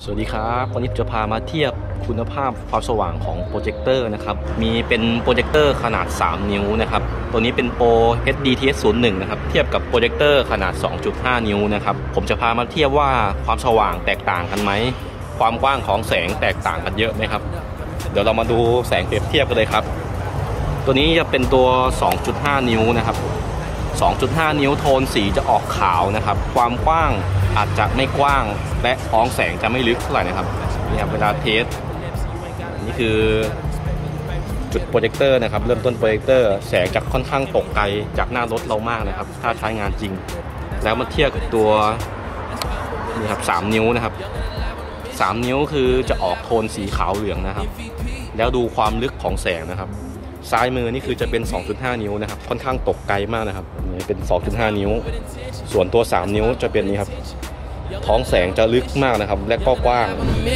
สวัสดีครับวันนี้จะพามาเทียบคุณภาพความสว่างของโปรเจคเตอร์นะครับมีเป็นโปรเจคเตอร์ขนาด3นิ้วนะครับตัวนี้เป็น Pro HDTS01 นะครับเทียบกับโปรเจคเตอร์ขนาด 2.5 นิ้วนะครับผมจะพามาเทียบว่าความสว่างแตกต่างกันไหมความกว้างของแสงแตกต่างกันเยอะไหมครับเดี๋ยวเรามาดูแสงเปรียบเทียบกันเลยครับตัวนี้จะเป็นตัว 2.5 นิ้วนะครับ 2.5 นิ้วโทนสีจะออกขาวนะครับความกว้างอาจจะไม่กว้างและท้องแสงจะไม่ลึกเท่าไหร่นะครับนี่ครับเวลาเทสนี่คือจุดโปรเจคเตอร์นะครับเริ่มต้นโปรเจคเตอร์แสงจะค่อนข้างตกไกลจากหน้ารถเรามากนะครับถ้าใช้งานจริงแล้วมาเทียบกับตัวนี่ครับ3นิ้วนะครับ3นิ้วคือจะออกโทนสีขาวเหลืองนะครับแล้วดูความลึกของแสงนะครับซ้ายมือนี่คือจะเป็น 2.5 นิ้วนะครับค่อนข้างตกไกลมากนะครับนี่เป็น 2.5 นิ้วส่วนตัว 3 นิ้วจะเป็นนี้ครับท้องแสงจะลึกมากนะครับและก็กว้าง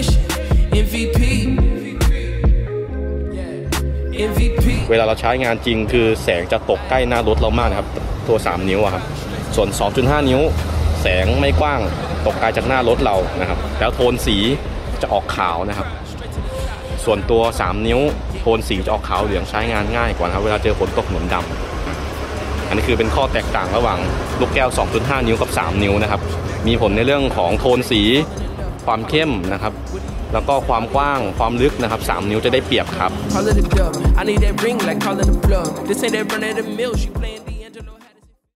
เวลาเราใช้งานจริงคือแสงจะตกใกล้หน้ารถเรามากนะครับตัว3นิ้วครับส่วน 2.5 นิ้วแสงไม่กว้างตกไกลจากหน้ารถเรานะครับแล้วโทนสีจะออกขาวนะครับส่วนตัว3นิ้วโทนสีจะออกขาวเหลืองใช้งานง่ายกว่าครับเวลาเจอฝนตกถนนดำอันนี้คือเป็นข้อแตกต่างระหว่างลูกแก้ว 2.5 นิ้วกับ3นิ้วนะครับมีผลในเรื่องของโทนสีความเข้มนะครับแล้วก็ความกว้างความลึกนะครับ3นิ้วจะได้เปรียบครับ